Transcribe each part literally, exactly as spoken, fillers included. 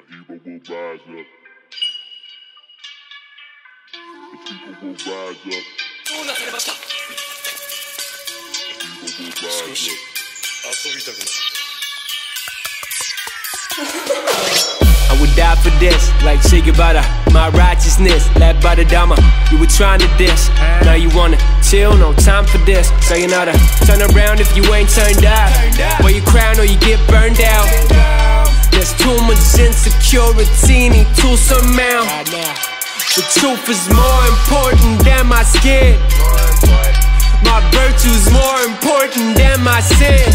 people will rise up. The people will rise up. どうなされました。 The people will rise up. 少し遊びたくなった。 I would die for this, like Che Guevara. My righteousness, led by the Dharma. You were trying to diss, now you wanna chill, no time for this. Sayonara, turn around if you ain't turned out. Wear your crown or you get burned out. There's too much insecurity, need to surmount. The truth is more important than my skin. My virtue's more important than my sins.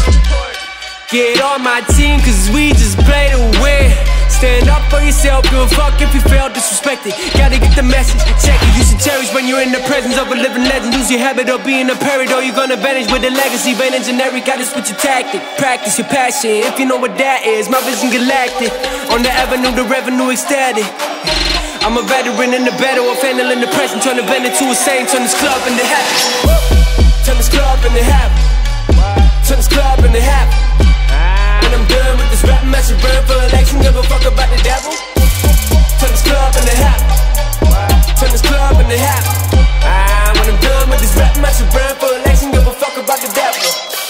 Get on my team cause we just play to win. Stand up for yourself, give a fuck if you feel disrespected. Gotta get the message, check it. You should cherish when you're in the presence of a living legend. Lose your habit of being a parrot or you're gonna vanish with a legacy. Vain and generic, gotta switch your tactic. Practice your passion, if you know what that is. My vision galactic, on the avenue, the revenue ecstatic. I'm a veteran in the battle of handling the present. Turn the venom to a saint, turn this club into heaven. Turn this club into heaven. Turn this club into heaven. When I'm done with this rap, I should run for election. Give a fuck about the devil. Turn this club into heaven. Turn this club into heaven. When I'm done with this rap, I should run for election. Give a fuck about the devil.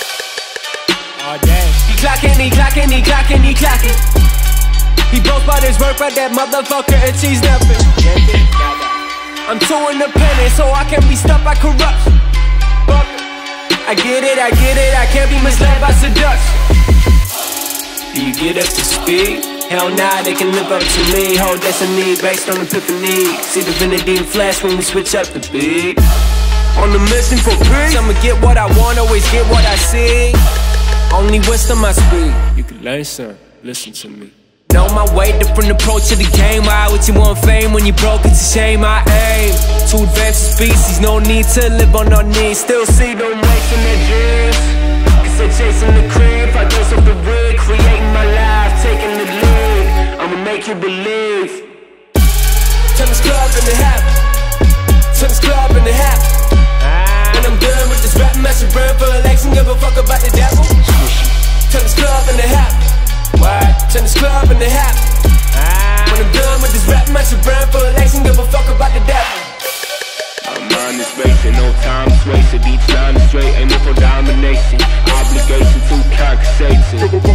Oh damn. He clockin', he clockin', he clockin', he clockin'. He boasts about his work, but that motherfucker achieves nothing. I'm too independent, so I can't be stopped by corruption. I get it, I get it, I can't be misled by seduction. Do you get up to speed? Hell nah, they can live up to me. Whole destiny based on epiphany. See divinity in flash when we switch up the beat. On the mission for peace, I'ma get what I want, always get what I see. Only wisdom I speak. You can learn some, listen to me. Know my way, different approach to the game. Why would you want fame when you broke? It's a shame. I aim to advance the species. No need to live on our knees. Still see them wasting their dreams. Cause they're chasing the cream. I dose off the rig, creating my life, taking the lead. I'ma make you believe. Turn this club into heaven. Turn this club into heaven. When I'm done with this rap, I should run for election. Give a fuck about the devil. Turn this club into heaven. Turn this club into heaven. When I'm done with this rap, I should run for election. Give a fuck about the devil. My mind is racing, no time is wasted. Each line is straight, aiming for domination. Obligation to conquer Satan.